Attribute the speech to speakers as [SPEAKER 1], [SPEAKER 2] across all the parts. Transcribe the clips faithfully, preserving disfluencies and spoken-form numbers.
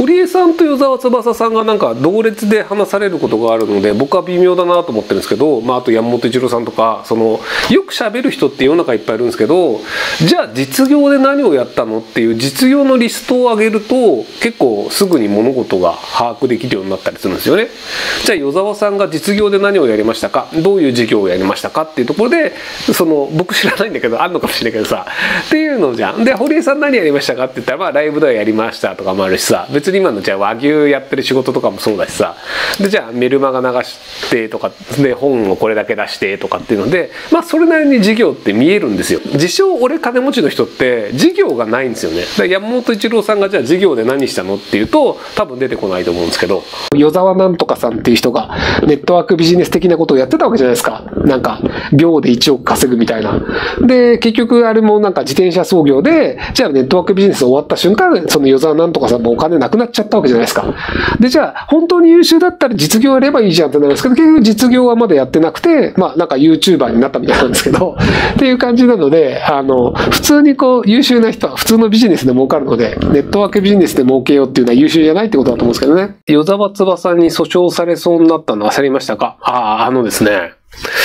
[SPEAKER 1] 堀江さんと与沢翼さんがなんか同列で話されることがあるので、僕は微妙だなと思ってるんですけど、まあ、あと山本一郎さんとか、そのよく喋る人って世の中いっぱいいるんですけど、じゃあ実業で何をやったのっていう実業のリストを上げると結構すぐに物事が把握できるようになったりするんですよね。じゃあ与沢さんが実業で何をやりましたか、どういう事業をやりましたかっていうところで、その僕知らないんだけどあんのかもしれないけどさっていうのじゃん。で堀江さん何やりましたかって言ったら、まあライブではやりましたとかもあるしさ、別に今のじゃあ和牛やってる仕事とかもそうだしさ、でじゃあメルマガ流してとかで本をこれだけ出してとかっていうので、まあそれなりに事業って見えるんですよ。自称俺金持ちの人って事業がないんですよね。だから山本一郎さんがじゃあ事業で何したのっていうと多分出てこないと思うんですけど、与沢なんとかさんっていう人がネットワークビジネス的なことをやってたわけじゃないですか。なんか秒でいちおく稼ぐみたいな。で結局あれもなんか自転車操業で、じゃあネットワークビジネス終わった瞬間、その与沢なんとかさんもお金なくなっちゃったわけじゃないですか。でじゃあ本当に優秀だったら実業やればいいじゃんってなるんですけど、結局実業はまだやってなくて、まあなんか YouTuber になったみたいなんですけどっていう感じなので、あの普通にこう優秀な人は普通のビジネスで儲かるので、ネットワークビジネスで儲けようっていうのは優秀じゃないってことだと思うんですけどね。与沢翼に訴訟されそうになったの忘れましたか？ああ、あのですね。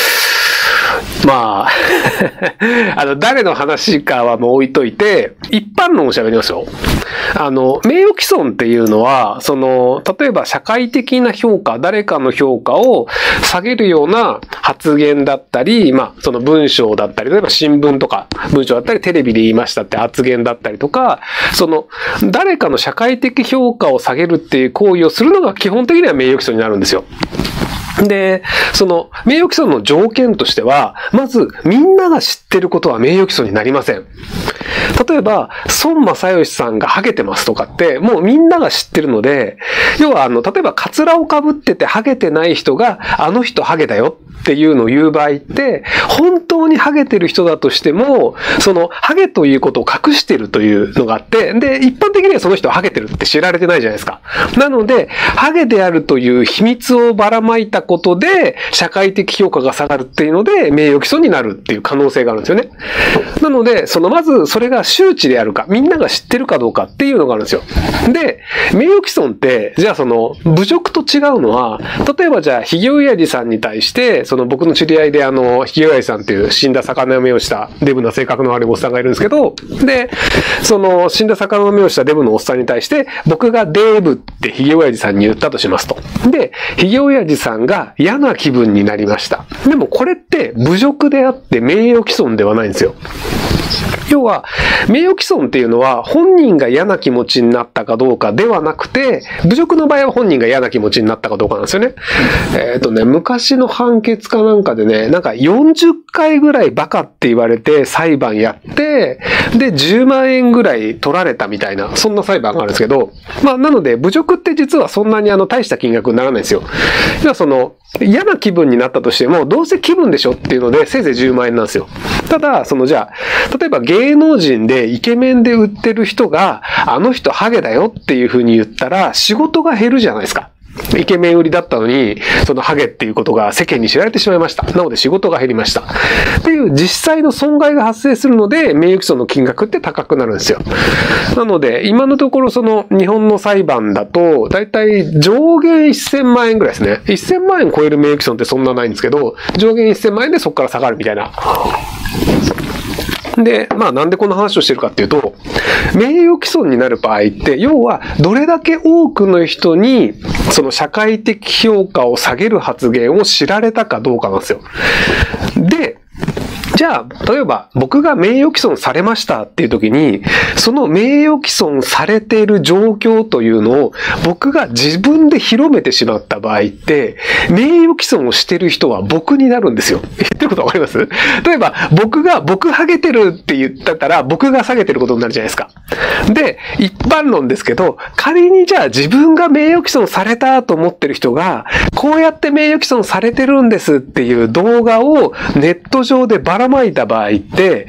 [SPEAKER 1] まあ、あの、誰の話かはもう置いといて、一般論を喋りますよ。あの、名誉毀損っていうのは、その、例えば社会的な評価、誰かの評価を下げるような発言だったり、まあ、その文章だったり、例えば新聞とか文章だったり、テレビで言いましたって発言だったりとか、その、誰かの社会的評価を下げるっていう行為をするのが基本的には名誉毀損になるんですよ。で、その、名誉毀損の条件としては、まず、みんなが知ってることは名誉毀損になりません。例えば、孫正義さんがハゲてますとかって、もうみんなが知ってるので、要は、あの、例えば、カツラをかぶっててハゲてない人が、あの人ハゲだよっていうのを言う場合って、本当にハゲてる人だとしても、その、ハゲということを隠してるというのがあって、で、一般的にはその人はハゲてるって知られてないじゃないですか。なので、ハゲであるという秘密をばらまいたことで社会的評価が下がるっていうので名誉毀損になるっていう可能性があるんですよね。なので、そのまずそれが周知であるか、みんなが知ってるかどうかっていうのがあるんですよ。で、名誉毀損って、じゃあその侮辱と違うのは、例えばじゃあひげおやじさんに対して、その僕の知り合いであの、ひげおやじさんっていう死んだ魚の目をしたデブな性格の悪いおっさんがいるんですけど、で、その死んだ魚の目をしたデブのおっさんに対して、僕がデブってひげおやじさんに言ったとしますと。で、ひげおやじさんが嫌な気分になりました。でもこれって侮辱であって名誉毀損ではないんですよ。要は、名誉毀損っていうのは本人が嫌な気持ちになったかどうかではなくて、侮辱の場合は本人が嫌な気持ちになったかどうかなんですよね。えっとね、昔の判決かなんかでね、なんかよんじゅっかいぐらいバカって言われて裁判やって、で、じゅうまんえんぐらい取られたみたいな、そんな裁判があるんですけど、まあ、なので、侮辱って実はそんなにあの、大した金額にならないんですよ。要はその、嫌な気分になったとしても、どうせ気分でしょっていうので、せいぜいじゅうまんえんなんですよ。ただ、そのじゃあ、例えば芸能人でイケメンで売ってる人が、あの人ハゲだよっていう風に言ったら、仕事が減るじゃないですか。イケメン売りだったのに、そのハゲっていうことが世間に知られてしまいました。なので仕事が減りました。っていう実際の損害が発生するので、名誉毀損の金額って高くなるんですよ。なので、今のところその日本の裁判だと、だいたい上限せんまんえんぐらいですね。せんまんえん超える名誉毀損ってそんなないんですけど、上限せんまんえんでそこから下がるみたいな。で、まあなんでこの話をしてるかっていうと、名誉毀損になる場合って、要はどれだけ多くの人にその社会的評価を下げる発言を知られたかどうかなんですよ。で、じゃあ、例えば僕が名誉毀損されましたっていう時に、その名誉毀損されている状況というのを僕が自分で広めてしまった場合って、名誉毀損をしてる人は僕になるんですよ。言ってることわかります？例えば、僕が、僕ハゲてるって言ったら、僕が下げてることになるじゃないですか。で、一般論ですけど、仮にじゃあ自分が名誉毀損されたと思ってる人が、こうやって名誉毀損されてるんですっていう動画をネット上でばららまいた場合って、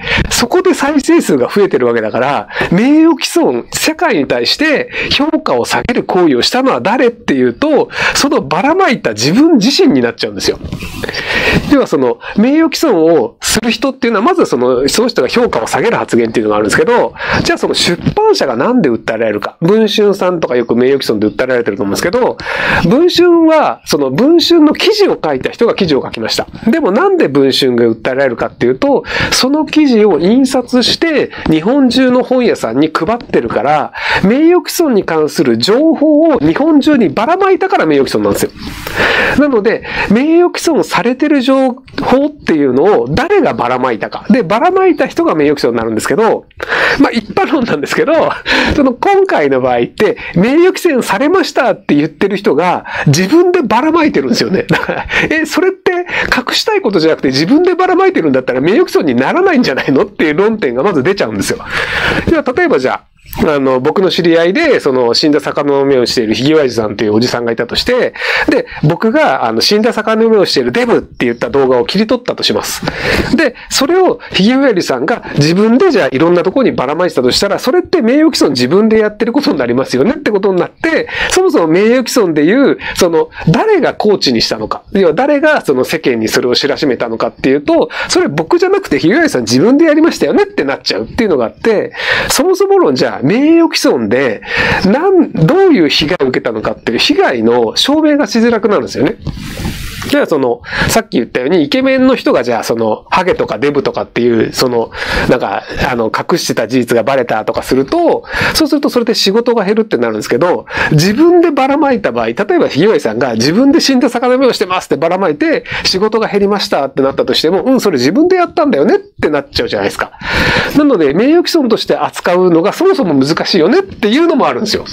[SPEAKER 1] そこで再生数が増えてるわけだから、名誉毀損、社会に対して評価を下げる行為をしたのは誰っていうと、そのばらまいた自分自身になっちゃうんですよ。要はその、名誉毀損をする人っていうのは、まずその、その人が評価を下げる発言っていうのがあるんですけど、じゃあその出版社がなんで訴えられるか。文春さんとかよく名誉毀損で訴えられてると思うんですけど、文春は、その文春の記事を書いた人が記事を書きました。でもなんで文春が訴えられるかっていうと、その記事を印刷して日本中の本屋さんに配ってるから、名誉毀損に関する情報を日本中にばらまいたから名誉毀損なんですよ。なので、名誉毀損されてる情報っていうのを誰がばらまいたか。で、ばらまいた人が名誉毀損になるんですけど、まあ一般論なんですけど、その今回の場合って、名誉毀損されましたって言ってる人が自分でばらまいてるんですよね。だから、え、それって隠したいことじゃなくて自分でばらまいてるんだったら名誉毀損にならないんじゃないのっていう論点がまず出ちゃうんですよ。では、例えばじゃあ、あの、僕の知り合いで、その、死んだ魚の目をしているひげわいじさんっていうおじさんがいたとして、で、僕が、あの、死んだ魚の目をしているデブって言った動画を切り取ったとします。で、それをひげわいじさんが自分でじゃあいろんなところにばらまいてたとしたら、それって名誉毀損自分でやってることになりますよねってことになって、そもそも名誉毀損でいう、その、誰がコーチにしたのか、要は誰がその世間にそれを知らしめたのかっていうと、それ僕じゃなくてひげわいじさん自分でやりましたよねってなっちゃうっていうのがあって、そもそも論じゃあ、名誉毀損で、なん、どういう被害を受けたのかっていう被害の証明がしづらくなるんですよね。じゃあその、さっき言ったように、イケメンの人がじゃあその、ハゲとかデブとかっていう、その、なんか、あの、隠してた事実がバレたとかすると、そうするとそれで仕事が減るってなるんですけど、自分でばらまいた場合、例えばひげわいさんが自分で死んだ魚目をしてますってばらまいて、仕事が減りましたってなったとしても、うん、それ自分でやったんだよねってなっちゃうじゃないですか。なので、名誉毀損として扱うのがそもそも難しいよねっていうのもあるんですよ。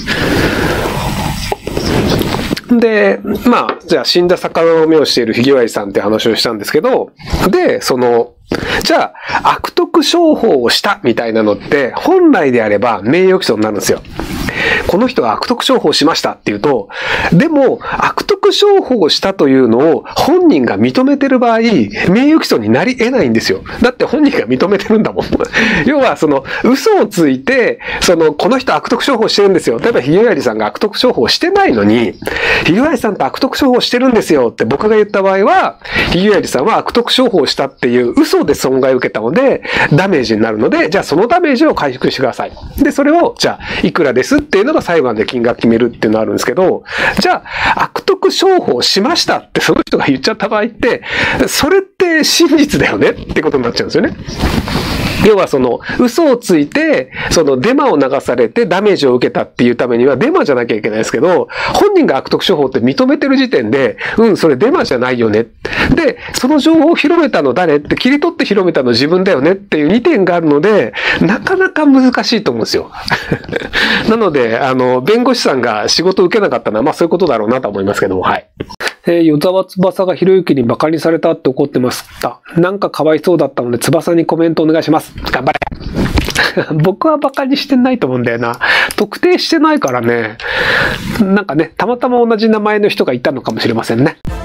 [SPEAKER 1] で、まあ、じゃあ死んだ魚の目をしているひげわいさんって話をしたんですけど、で、その、じゃあ、悪徳商法をしたみたいなのって、本来であれば名誉毀損になるんですよ。この人が悪徳商法しましたっていうと、でも、悪徳商法をしたというのを本人が認めてる場合、名誉毀損になり得ないんですよ。だって本人が認めてるんだもん。要は、その、嘘をついて、その、この人悪徳商法してるんですよ。例えば、ひげわいじさんが悪徳商法してないのに、ひげわいじさんと悪徳商法してるんですよって僕が言った場合は、ひげわいじさんは悪徳商法したっていう嘘で損害を受けたので、ダメージになるので、じゃあそのダメージを回復してください。で、それを、じゃあ、いくらですっていうのが裁判で金額決めるっていうのがあるんですけど、じゃあ、悪徳商法しましたってその人が言っちゃった場合って、それって真実だよねってことになっちゃうんですよね。要はその嘘をついて、そのデマを流されてダメージを受けたっていうためにはデマじゃなきゃいけないですけど、本人が悪徳商法って認めてる時点で、うん、それデマじゃないよね。で、その情報を広めたの誰って切り取って広めたの自分だよねっていうにてんがあるので、なかなか難しいと思うんですよ。なので、あの、弁護士さんが仕事を受けなかったのは、まあそういうことだろうなと思いますけども、はい。えー、与沢翼がひろゆきに馬鹿にされたって怒ってました。なんかかわいそうだったので翼にコメントお願いします。頑張れ。僕は馬鹿にしてないと思うんだよな。特定してないからね。なんかね、たまたま同じ名前の人がいたのかもしれませんね。